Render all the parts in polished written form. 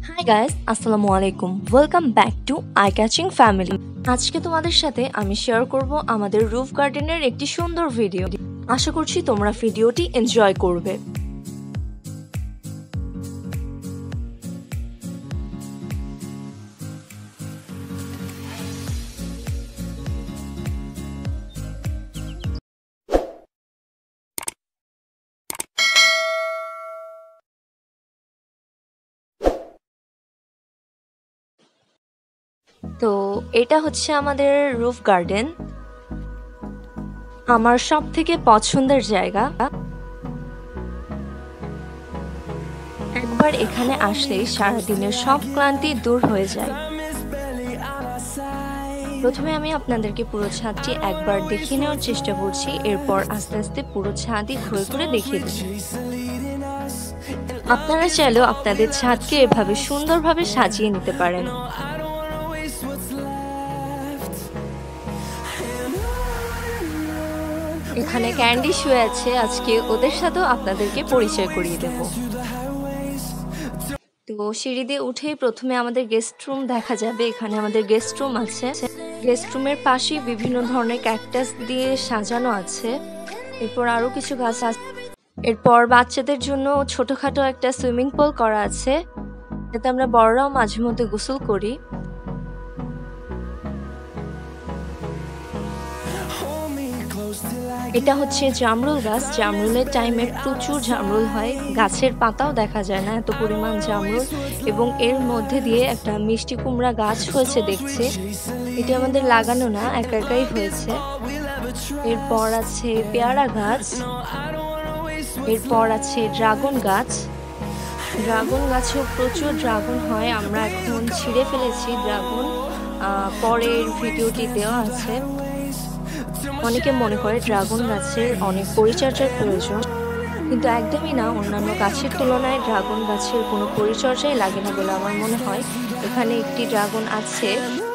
High guys, আসসালামু আলাইকুম। Welcome back to eye catching family. আজকে তোমাদের সাথে আমি শেয়ার করব আমাদের রুফ গার্ডেনের একটি সুন্দর ভিডিও। আশা করছি তোমরা ভিডিওটি এনজয় করবে। তো এটা হচ্ছে আমাদের রুফ গার্ডেন, আমার সব থেকে পছন্দের জায়গা। একবার এখানে আসলেই সারাদিনের সব ক্লান্তি দূর হয়ে যায়। প্রথমে আমি আপনাদেরকে পুরো ছাদটি একবার দেখিয়ে নেওয়ার চেষ্টা করছি, এরপর আস্তে আস্তে পুরো ছাদই ঘুরে ঘুরে দেখিয়ে দেব। আপনারা চাইলেও আপনাদের ছাদকে এভাবে সুন্দরভাবে সাজিয়ে নিতে পারেন। এখানে ক্যান্ডি শুয়ে আছে, আজকে ওদের সাথেও আপনাদেরকে পরিচয় করিয়ে দেব। তো সিঁড়ি দিয়ে উঠেই প্রথমে আমাদের গেস্ট রুম দেখা যাবে। এখানে আমাদের গেস্ট রুম আছে। গেস্ট রুমের পাশেই বিভিন্ন ধরনের ক্যাকটাস দিয়ে সাজানো আছে। এরপর আরো কিছু গাছ আছে। এরপর বাচ্চাদের জন্য ছোটখাটো একটা সুইমিং পুল করা আছে, যাতে আমরা বড়রাও মাঝে মধ্যে গোসল করি। এটা হচ্ছে জামরুল গাছ। জামরুলের টাইমে প্রচুর জামরুল হয়, গাছের পাতাও দেখা যায় না, এত পরিমাণ জামরুল। এবং এর মধ্যে দিয়ে একটা মিষ্টি কুমড়া গাছ হয়েছে দেখছে। এটি আমাদের লাগানো না, একা একাই হয়েছে। এরপর আছে পেয়ারা গাছ, এরপর আছে ড্রাগন গাছ। ড্রাগন গাছেও প্রচুর ড্রাগন হয়, আমরা এখন ছিঁড়ে ফেলেছি ড্রাগন, পরের ভিডিওটি দেওয়া আছে। অনেকে মনে করে ড্রাগন গাছের অনেক পরিচর্যার প্রয়োজন, কিন্তু একদমই না। অন্যান্য গাছের তুলনায় ড্রাগন গাছের কোনো পরিচর্যাই লাগে না বলে আমার মনে হয়। এখানে একটি ড্রাগন আছে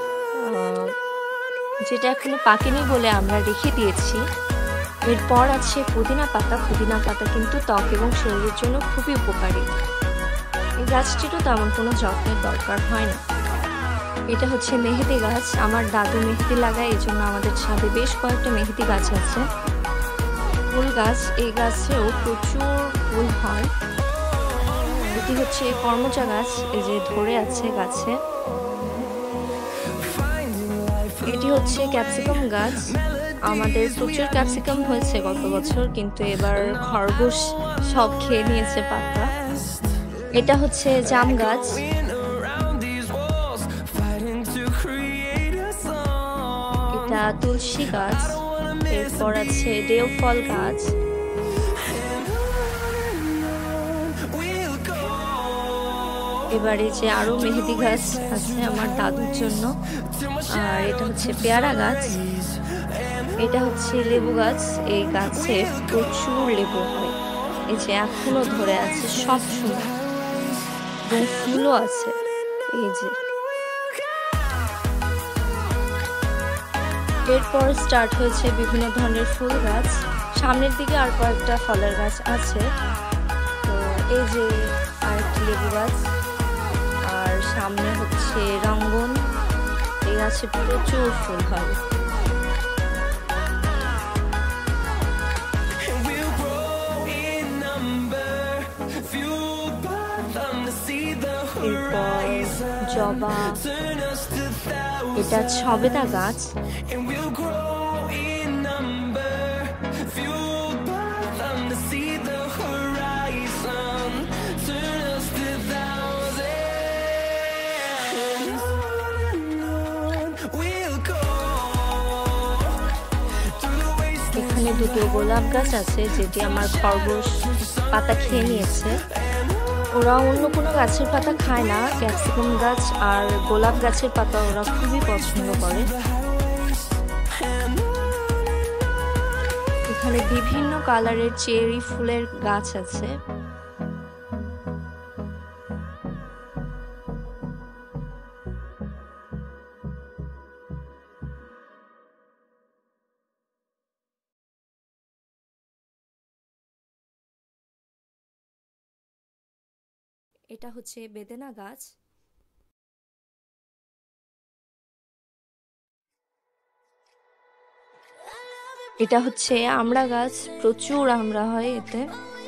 যেটা এখনো পাকেনি বলে আমরা রেখে দিয়েছি। এরপর আছে পুদিনা পাতা। পুদিনা পাতা কিন্তু ত্বক এবং শরীরের জন্য খুবই উপকারী। এই গাছটিরও তেমন কোনো যত্নের দরকার হয় না। এটা হচ্ছে মেহেদি গাছ। আমার দাদু মেহেদি লাগায়, এই জন্য আমাদের ছাদে বেশ কয়েকটা মেহেদি গাছ আছে। ফুল গাছ, এই গাছেও প্রচুর ফুল হয়। এটি হচ্ছে কর্মচা গাছ, এই যে ধরে আছে গাছে। এটি হচ্ছে ক্যাপসিকাম গাছ। আমাদের প্রচুর ক্যাপসিকাম হয়েছে গত বছর, কিন্তু এবার খরগোশ সব খেয়ে নিয়েছে পাতা। এটা হচ্ছে জাম গাছ। এটা তুলসী গাছ। এরপর আছে দেও ফল গাছ। এবারে যে আরো মেহেদি গাছ আছে আমার দাদুর জন্য। আর এটা হচ্ছে পেয়ারা গাছ। এটা হচ্ছে লেবু গাছ। এই গাছে প্রচুর লেবু হয়, এই যে এখনো ধরে আছে সব সময়, এবং ফুলও আছে। এই যে এরপর স্টার্ট হয়েছে বিভিন্ন ধরনের ফুল গাছ। সামনের দিকে আর কয়েকটা ফলের গাছ আছে। তো এই যে আরেকটি লেবু গাছ, আর সামনে হচ্ছে রঙ্গন। এই গাছে প্রচুর ফুল হয়। এরপর জবা, এটা ছবেদা গাছ। এখানে দুটো গোলাপ গাছ আছে, যেটি আমার খরগোশ পাতা খেয়ে নিয়েছে। ওরা অন্য কোনো গাছের পাতা খায় না, ক্যাপসিকাম গাছ আর গোলাপ গাছের পাতা ওরা খুবই পছন্দ করে। এখানে বিভিন্ন কালারের চেরি ফুলের গাছ আছে। এটা হচ্ছে বেদেনা গাছ। এটা হচ্ছে আমড়া গাছ, প্রচুর আমড়া হয় এতে।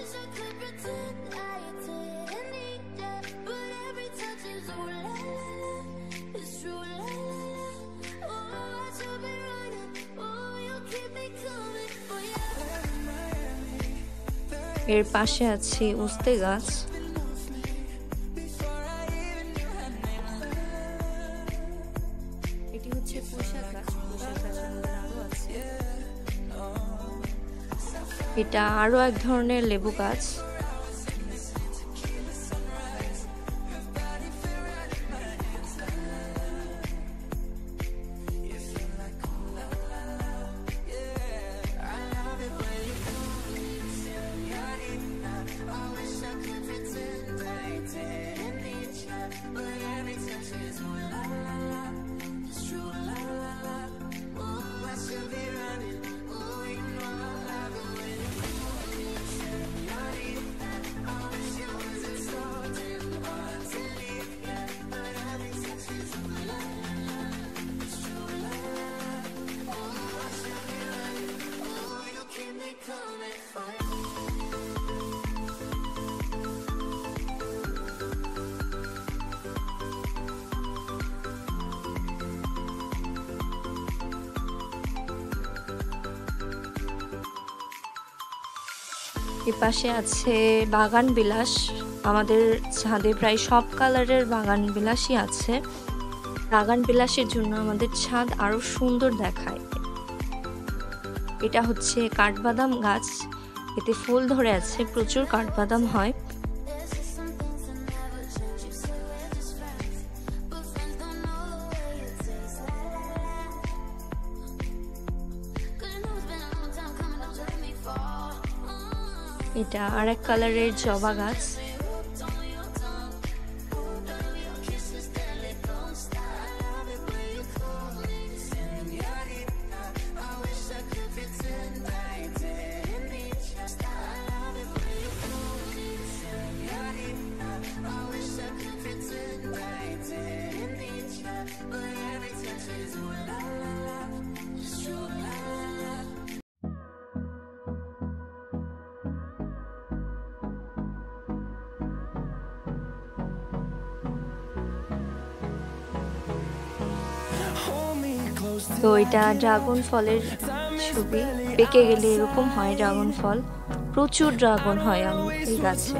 এর পাশে আছে উস্তে গাছ। এটি হচ্ছে পুঁইশাক গাছ, পুঁইশাক গাছের মধ্যে আরো আছে। এটা আরো এক ধরনের লেবু গাছ। এপাশে আছে বাগান বিলাস। আমাদের ছাদে প্রায় সব কালারের বাগান বিলাসই আছে। বাগান বিলাসের জন্য আমাদের ছাদ আরো সুন্দর দেখায়। এটা হচ্ছে কাঠবাদাম গাছ, এতে ফুল ধরে আছে, প্রচুর কাঠবাদাম হয়। এটা আরেক কালারের জবা গাছ। তো এটা ড্রাগন ফলের ছবি, পেকে গেলে এরকম হয় ড্রাগন ফল। প্রচুর ড্রাগন হয় এই গাছে।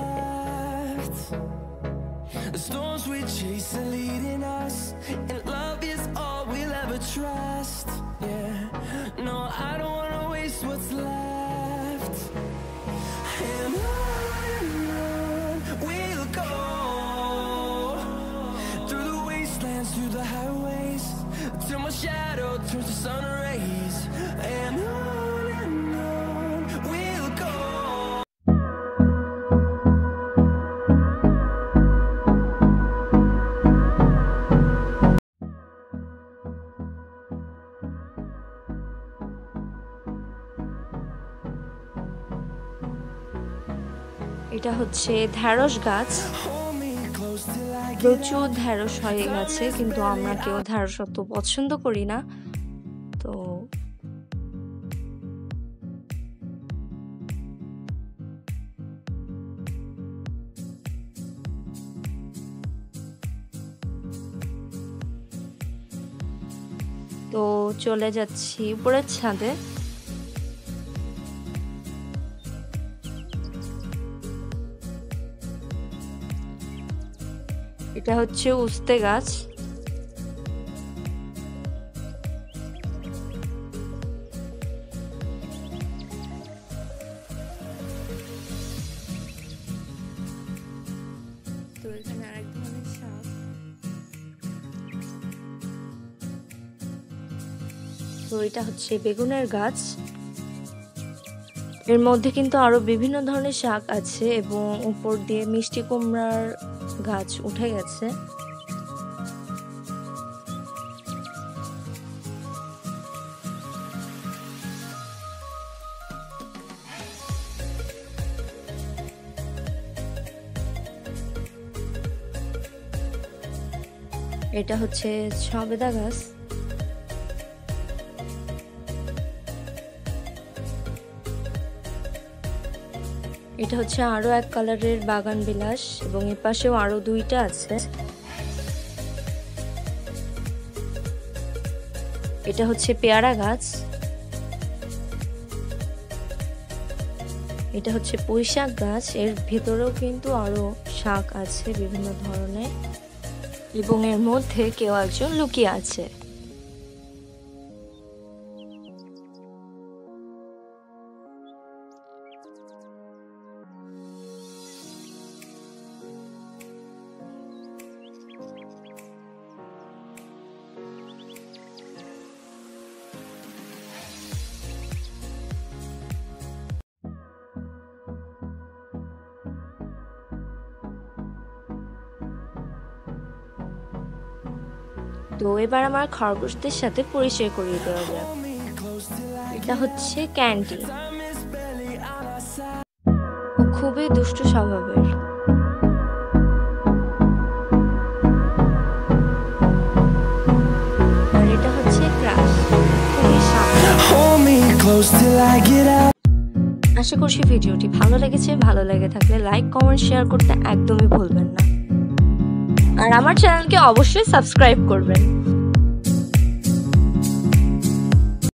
Till my shadow turns to sun rays, and on we'll go. এটা হচ্ছে ঢেঁড়স গাছ, প্রচুর ঢেঁড়স হয়ে গেছে, কিন্তু আমরা কেউ ঢেঁড়স অত পছন্দ করি না। তো চলে যাচ্ছি উপরের ছাদে। এটা হচ্ছে উস্তে গাছ। তো এখানে আরেক ধরনের শাক। তো এটা হচ্ছে বেগুনের গাছ। এর মধ্যে কিন্তু আরো বিভিন্ন ধরনের শাক আছে এবং উপর দিয়ে মিষ্টি কুমড়ার গাছ উঠে গেছে। এটা হচ্ছে সবেদা গাছ। এটা হচ্ছে আরো এক কালারের বাগান বিলাস এবং এর পাশেও আরো দুইটা আছে। এটা হচ্ছে পেয়ারা গাছ, এটা হচ্ছে পুঁইশাক গাছ, এর ভেতরেও কিন্তু আরো শাক আছে বিভিন্ন ধরনের এবং এর মধ্যে কেউ একজন লুকিয়ে আছে। তো এবার আমার খরগোশদের সাথে পরিচয় করিয়ে দেওয়া যাক। এটা হচ্ছে ক্যান্ডি, ও খুবই দুষ্টু স্বভাবের। আর এটা হচ্ছে ক্রাশ, খুবই শান্ত। আশা করছি ভিডিওটি ভালো লেগেছে। ভালো লেগে থাকলে লাইক, কমেন্ট, শেয়ার করতে একদমই ভুলবেন না। আর আমার চ্যানেলকে অবশ্যই সাবস্ক্রাইব করবেন।